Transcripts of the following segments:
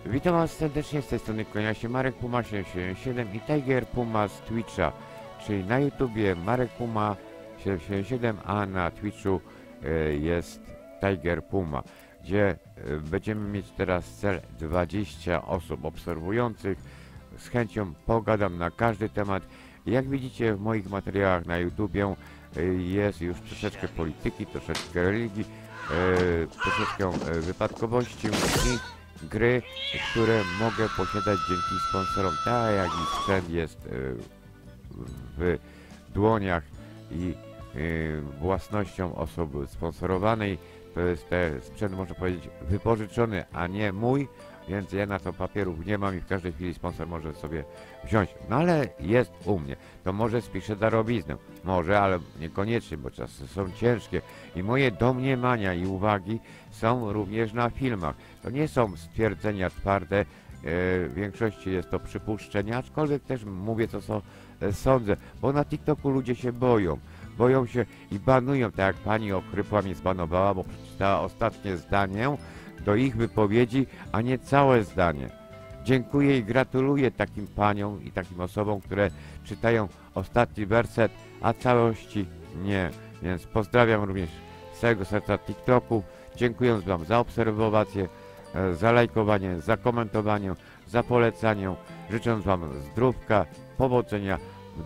Witam Was serdecznie, z tej strony kłania się Marek Puma 777 i Tiger Puma z Twitcha, czyli na YouTubie Marek Puma 777, a na Twitchu jest Tiger Puma, gdzie będziemy mieć teraz cel 20 osób obserwujących. Z chęcią pogadam na każdy temat. Jak widzicie w moich materiałach na YouTubie jest już troszeczkę polityki, troszeczkę religii, troszeczkę wypadkowości i gry, które mogę posiadać dzięki sponsorom, tak jak i sprzęt jest w dłoniach i własnością osoby sponsorowanej. To jest ten sprzęt, można powiedzieć, wypożyczony, a nie mój, więc ja na to papierów nie mam i w każdej chwili sponsor może sobie wziąć. No ale jest u mnie. To może spiszę darowiznę. Może, ale niekoniecznie, bo czasy są ciężkie. I moje domniemania i uwagi są również na filmach. To nie są stwierdzenia twarde. W większości jest to przypuszczenia, aczkolwiek też mówię to, co sądzę. Bo na TikToku ludzie się boją. Boją się i banują, tak jak pani Ochrypła mnie zbanowała, bo przeczytała ostatnie zdanie do ich wypowiedzi, a nie całe zdanie. Dziękuję i gratuluję takim paniom i takim osobom, które czytają ostatni werset, a całości nie. Więc pozdrawiam również z całego serca TikToku. Dziękuję Wam za obserwację, za lajkowanie, za komentowanie, za polecanie. Życzę Wam zdrówka, powodzenia w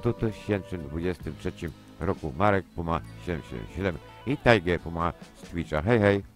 2023 roku. Marek Puma 777 i Tiger Puma z Twitcha. Hej, hej!